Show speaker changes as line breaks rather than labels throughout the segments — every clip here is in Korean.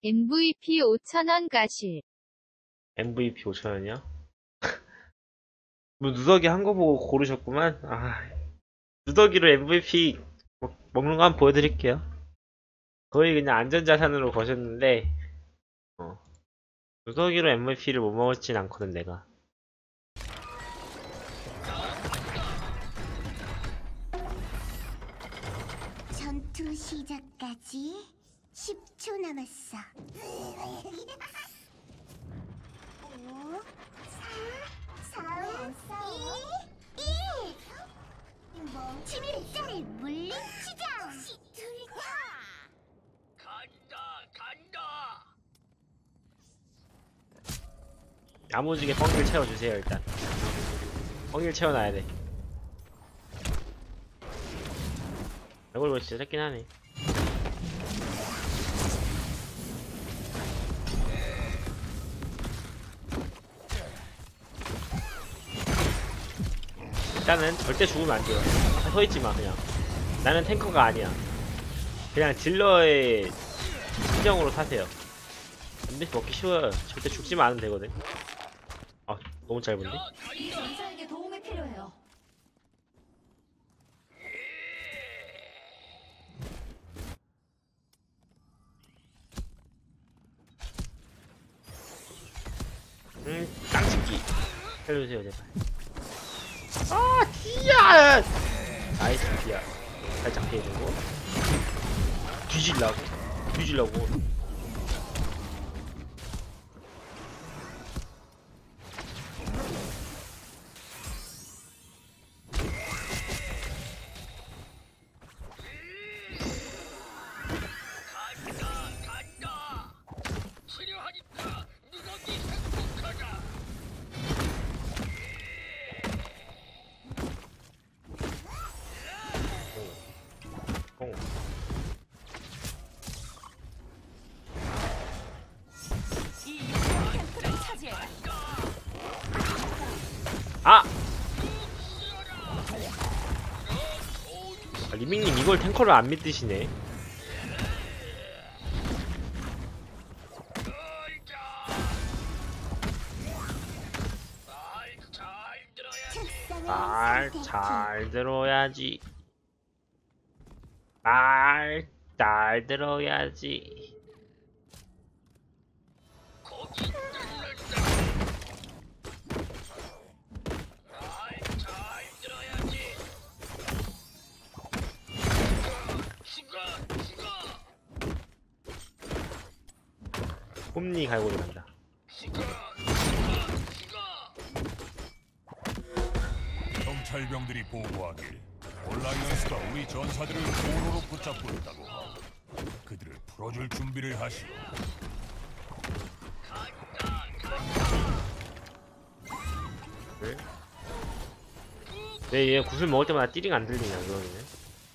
MVP 5,000원 가실.
MVP 5,000원이요? 뭐 누더기 한 거 보고 고르셨구만. 누더기로 MVP 먹는 거 한번 보여드릴게요. 거의 그냥 안전자산으로 거셨는데 누더기로 MVP를 못 먹었진 않거든 내가.
전투 시작까지 10초 남았어. 5, 4, 3, 2, 1. 침입자를 물리치자. 시툴다.
간다.
야무지게 뻥길 채워주세요 일단. 뻥길 채워놔야 돼. 이걸 뭐 진짜 작긴 하네. 일단은 절대 죽으면 안 돼요. 서있지마 그냥. 나는 탱커가 아니야. 그냥 딜러의 심정으로 사세요. 근데 먹기 쉬워요. 절대 죽지만 않으면 되거든. 너무 짧은데?
전사에게 도움이 필요해요.
땅찍기 살려주세요 제발. 디아! 나이스 디아. 살짝 피해주고 뒤질라고.
간다. 치료하니까 누더기 행복하다.
뽕.
이 유명 캠프를 차지해라.
리밍님 이걸 탱커를 안 믿으시네. 말 잘 들어야지. 말 잘 들어야지. 홈니 갈고리 간다.
경찰병들이 보고하길 올라이언스가 우리 전사들을 포로로 붙잡고 있다고. 그들을 풀어줄 준비를 하시오.
왜 얘 구슬 먹을 때마다 띠링 안 들리냐 그러네.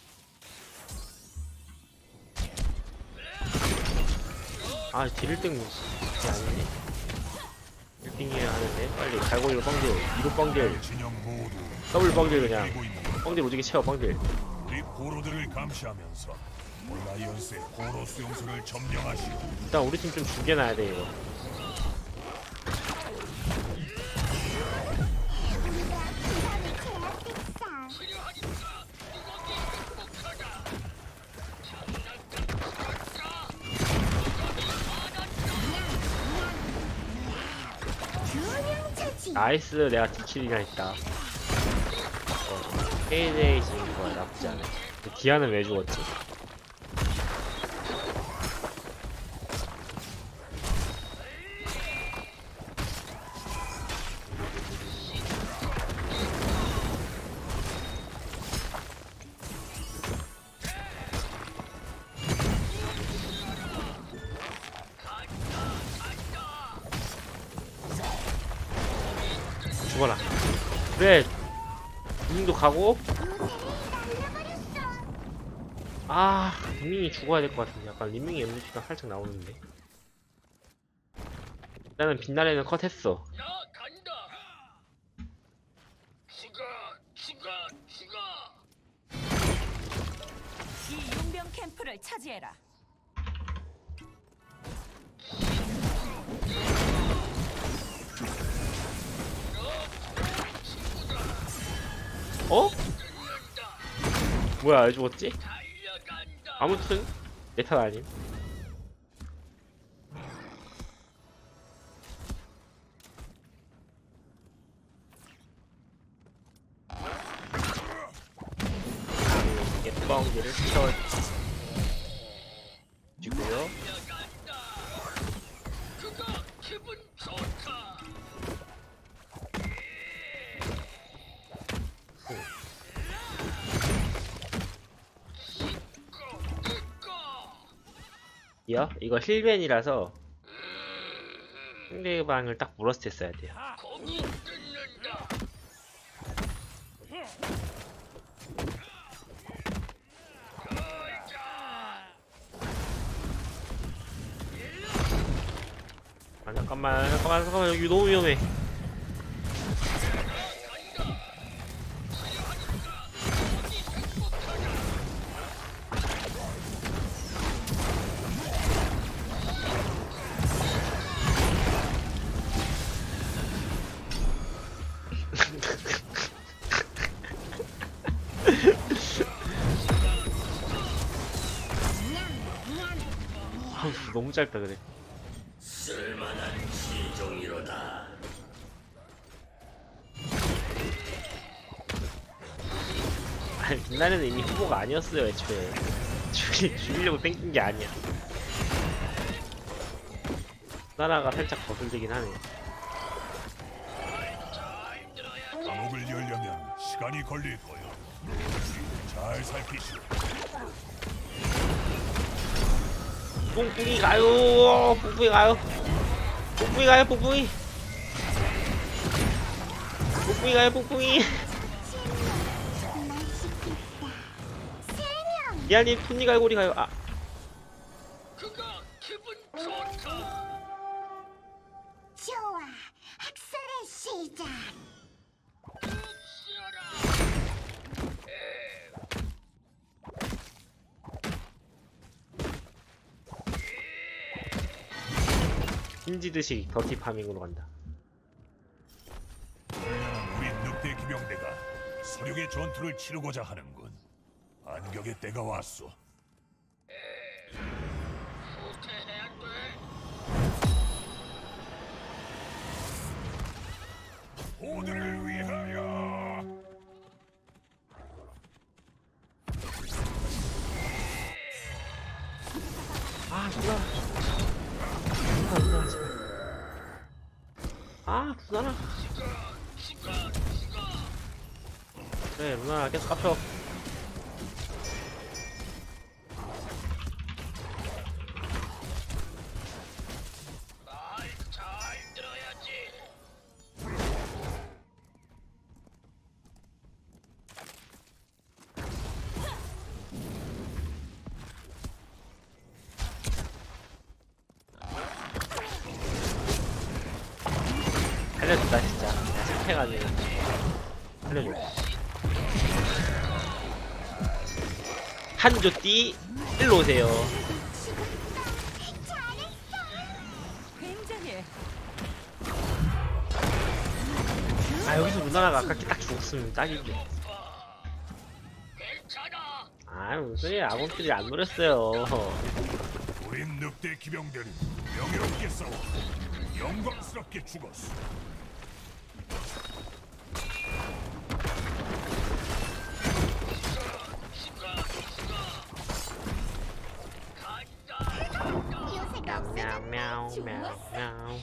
딜을 뜬 그게 아니네. 1빙이야 하는데 빨리 갈고리로 뻥딜, 위로 뻥딜,
진영 모두
더블 뻥딜 그냥.
뛰고 있는 것.
뻥딜 오지게 채워 뻥딜.
우리 포로들을 감시하면서 올라이언스의 포로 수용소를 점령하시오.
일단 우리 팀 좀 죽여놔야 돼 이거. 나이스. 내가 뒷킬이나 했다. 페이데이 지금 거야 나쁘지 않아. 디아는 왜 죽었지? 죽어라. 그래. 링도 가고. 리밍이 죽어야 될 것 같은데. 약간 리밍이 MVP가 살짝 나오는데. 일단은 빛나래는 컷했어.
야, 간다. 죽어.
이 용병 캠프를 차지해라.
어? 뭐야 왜 죽었지?
달려간다.
아무튼 내 탓 아님. 뻥기를 쳐 주고요.
그거 기분 좋다.
야, 이거 힐벤이라서 상대방을 딱 물었을 때 써야 돼요.
고기 뜯는다.
아, 잠깐만 여기 너무 위험해. 아우, 너무 짧다 그래.
쓸만한 시종이로다.
아니, 빛나는 이미 후보가 아니었어요 애초에. 죽이려고 땡긴 게 아니야. 나라가 살짝 거슬리긴 하네.
감옥을 열려면 시간이 걸릴 거야. 잘 살피시오.
뿡뿡이 가요. 뿡뿡이 가요. 뿡뿡이 가요. 뿡뿡이. 뿡뿡이 가요. 뿡뿡이. 미안님 톱니 갈고리 가요. 아,
그거 기분 좋다.
좋아, 학살의 시작.
흰지드식 더티 파밍으로 간다.
우리 늑대 기병대가 서륙의 전투를 치르고자 하는군. 반격의 때가 왔소.
후퇴해야 돼.
오늘을 위하여.
아, 누나. 누나, 제발. 아, 누나라. 그래, 누나 계속 깝쳐.
말 잘 들어야지.
살려준다, 진짜. 내가 착해가지고. 살려줘. 한조띠, 일로 오세요.
굉장해.
아, 여기서 누나가 아깝게 딱 죽었으면 딱이지.
괜찮아.
아, 무슨 아몬들이 안 노렸어요.
우린 늑대 기병대는 명예롭게 싸워 영광스럽게 죽었어.
요새가 없어졌다.
мяу,
좋았어.
мяу.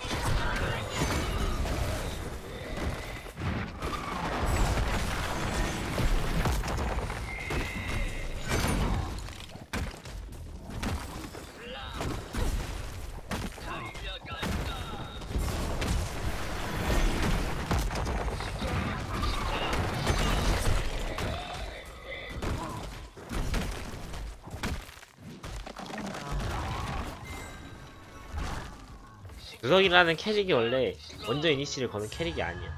누석이라는 캐릭이 원래 먼저 이니시를 거는 캐릭이 아니야.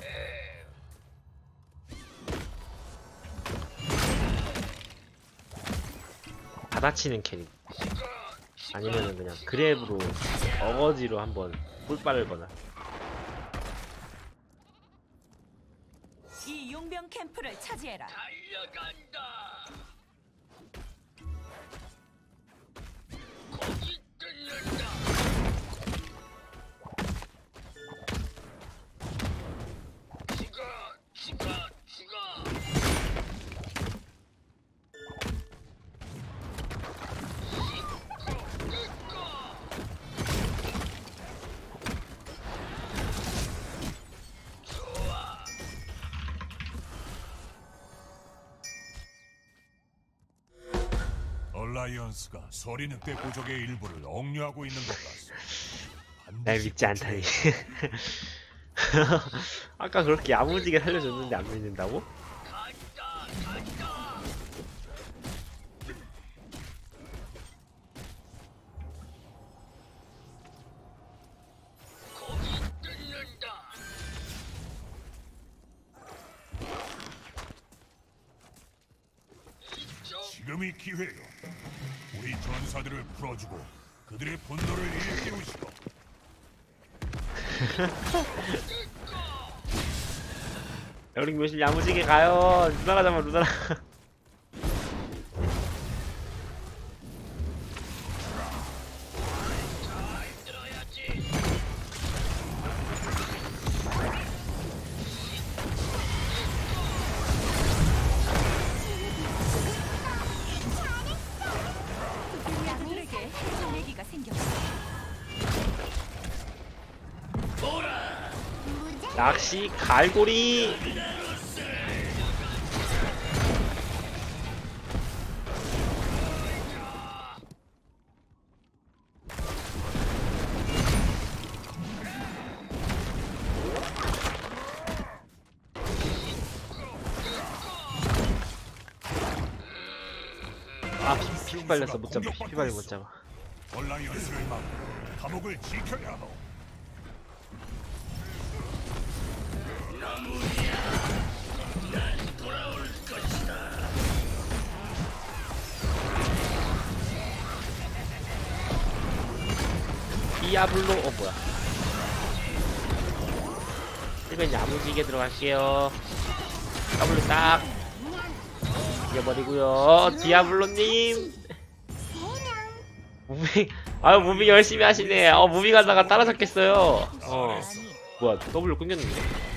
받아치는 캐릭. 아니면은 그냥 그랩으로 어거지로 한번 꿀빨을 거나.
이 용병 캠프를 차지해라.
달려간다. 고기 뜯는다. 죽어, 죽어, 죽어. 씹고 뜯고. 좋아.
얼라이언스가 소리 늑대 부족의 일부를 억류하고 있는 것 같소.
날
반드시
믿지 않다니. 아까 그렇게 야무지게 살려줬는데 안 믿는다고?
간다, 간다. 고기 뜯는다. 이쪽
지금이 기회요. 우리 전사들을 풀어주고 그들의 분노를 일깨우시오.
여링 묘실 야무지게 가요. 루나라 잡아 루나라.
잘 들어야지.
그들에게 해줄 얘기가 생겼어.
낚시 갈고리. 아 피 발렸어. 못 잡아. 피 발려 못 잡아.
얼라이언스를 막고 감옥을 지켜야 하오.
디아블로 뭐야? 1번 야무지게 들어갈게요. 더블로 딱 이겨버리고요. 디아블로님 무빙 아유 무빙 열심히 하시네. 무빙 하다가 따라잡겠어요. 뭐야 더블로 끊겼는데.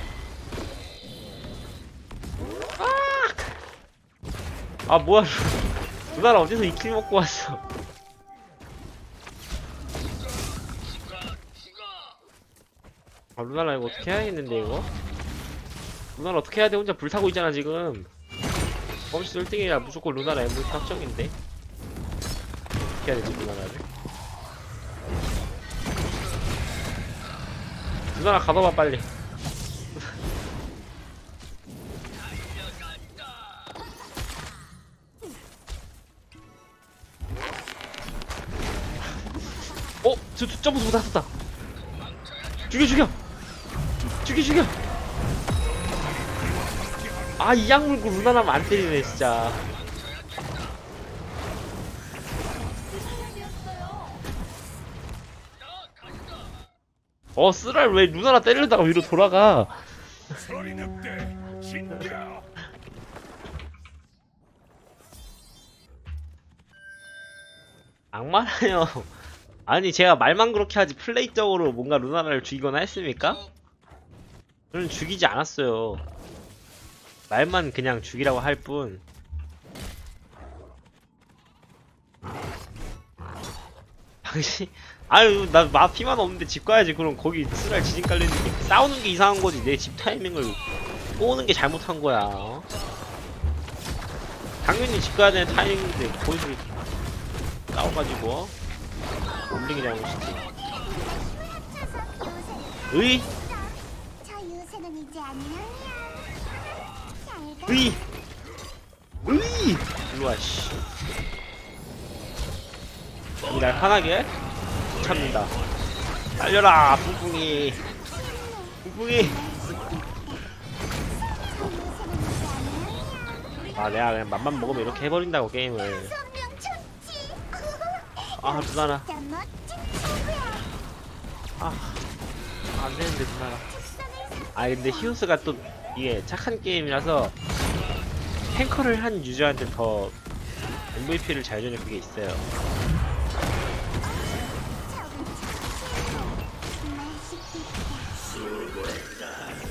아 뭐야 누나랑 어디서 2킬 먹고 왔어. 아 루나라 이거 어떻게 해야겠는데 이거? 루나라 어떻게 해야 돼? 혼자 불타고 있잖아 지금. 범수 1등이라 무조건 루나라 MVP 확정인데 어떻게 해야 되지 루나라를? 루나라 가둬봐 빨리. 저 점프 다 썼다. 죽여 아 이 약 물고 루나라면 안 때리네 진짜. 쓰랄 왜 루나라 때리려다가 위로 돌아가.
소리 늑대 진짜.
악마라요. 아니 제가 말만 그렇게 하지 플레이적으로 뭔가 루나라를 죽이거나 했습니까? 저는 죽이지 않았어요. 말만 그냥 죽이라고 할 뿐. 당신 아유 나 마피만 없는데 집 가야지. 그럼 거기 쓰랄 지진 깔리는데 싸우는 게 이상한 거지. 내 집 타이밍을 꼬는 게 잘못한 거야. 당연히 집 가야 되는 타이밍인데 거기서 싸워가지고 옴링이 잘못이지. 으이
저 요새는 이제 안녕이야. 잘 가.
으이 일로와 씨. 날 화나게 참는다. 달려라 뿡뿡이. 아 내가 그냥 맘만 먹으면 이렇게 해버린다고 게임을.
성명 좋지.
아 누나라.
진짜 멋진 친구야.
안되는데 누나라.
특성을
아 근데 히오스가 또 이게 착한 게임이라서 탱커를 한 유저한테 더 MVP를 잘 주는 그게 있어요.
맛있겠다.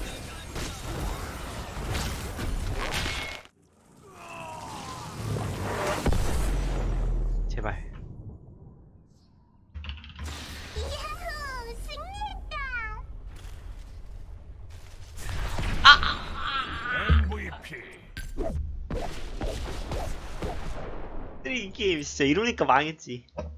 제발.
야호! 승리했다.
MVP.
이 게임 진짜 이러니까 망했지.